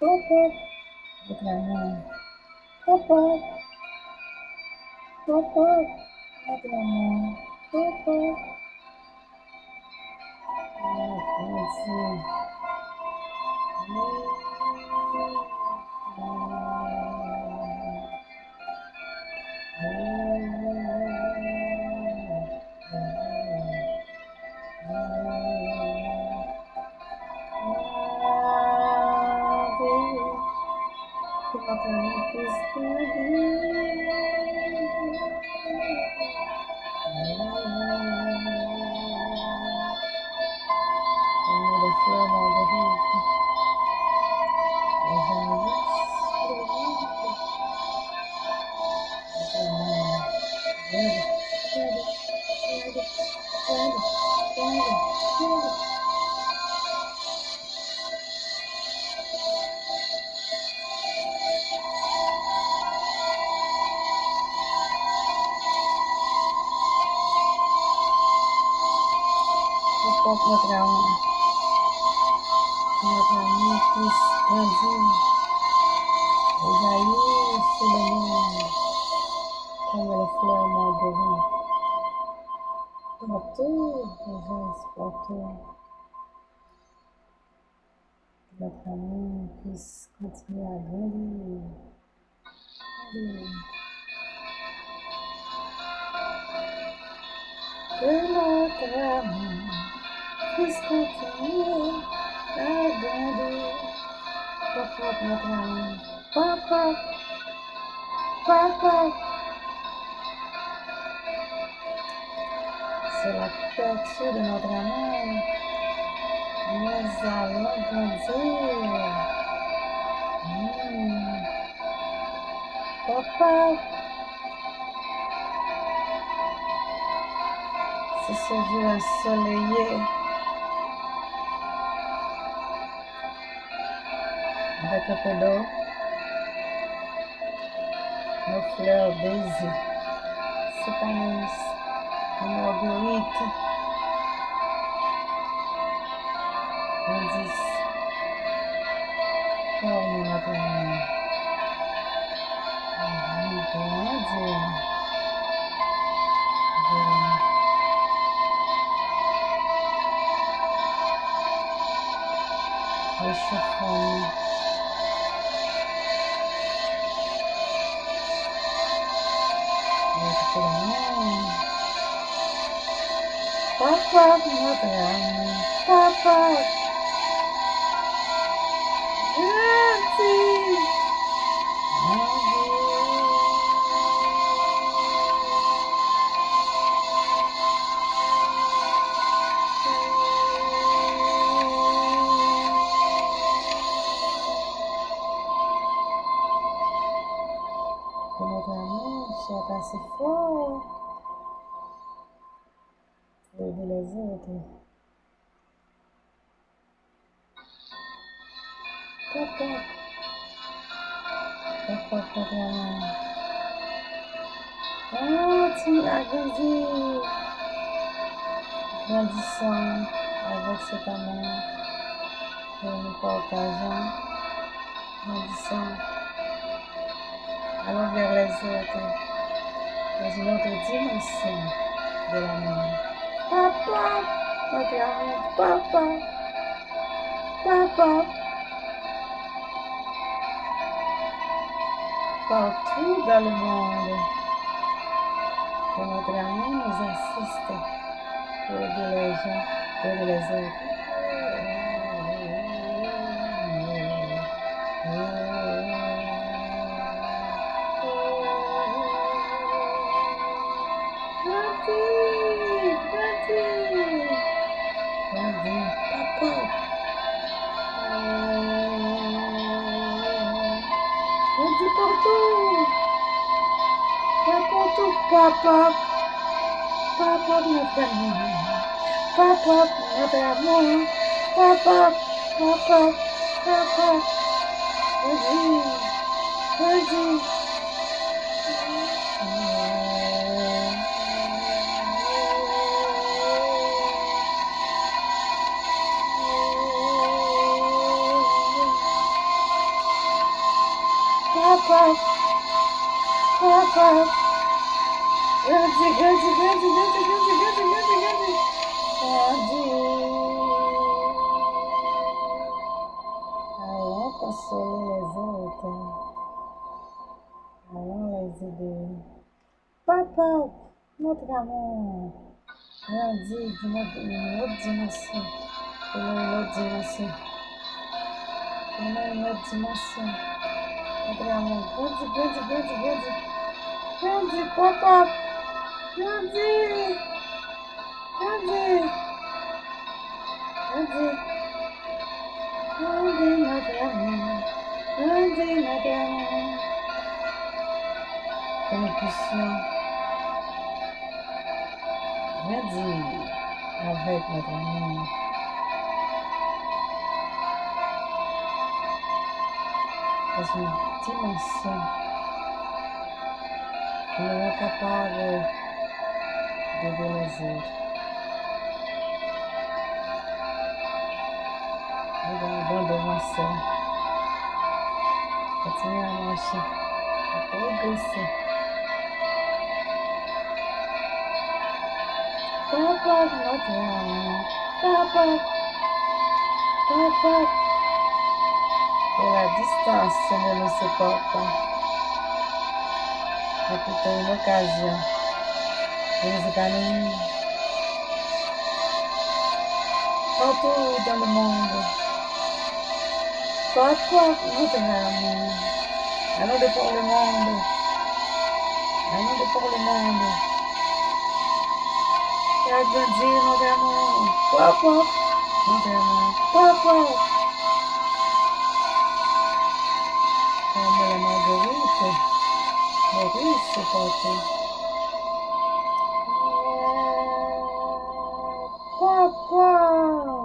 Pop, outra mão. Pop, outra mão. Pop, C'est ce jour ensoleillé avec un peu d'eau, nos fleurs baisées, s'épanouissent, nos marguerites grandissent, forment notre monde. Grandir. Réchauffons. Papa, madame, papa, grazie. Soltar esse fogo, beleza, outra. Ótimo, águazinho. Condição, avec cet amour, que nous partageons. Condição, allons vers les autres. Dans une autre dimension de l'amour. Papa, notre amour, papa, papa. Partout dans le monde, que notre amour nous assiste pour aider les gens, pour aider les autres. Papa, papa, notre amour, papa, notre amour, papa, papa, papa, vas-y, vas-y. Pop, pop, pop. Grande, grande, grande, grande, grande, grande, grande, grande. Grande. Allons, consoler les autres. Allons les aider. Papa, notre amour. Grandit d'une autre dimension. Une autre dimension. Une autre dimension. Notre amour. Grandit, grandit, grandit, grandit. Grandit, papa. Grandit. Grandit. Grandit. Grandit, notre amour. Grandit, notre amour. Que nous puissions grandir avec notre amour. Dans une dimension qui nous rend capable d'aider les autres. Nous allons abandonner. Continuer à marcher, à progresser. Papa, notre amour. Papa, papa. Et la distance ne nous sépare pas. C'est plutôt une occasion de nous épanouir partout dans le monde. Papa, notre amour. Allons de par le monde. Allons de par le monde. Et agrandir notre amour. Papa, notre amour. Papa. Comme la marguerite, Maurice portait. Papa!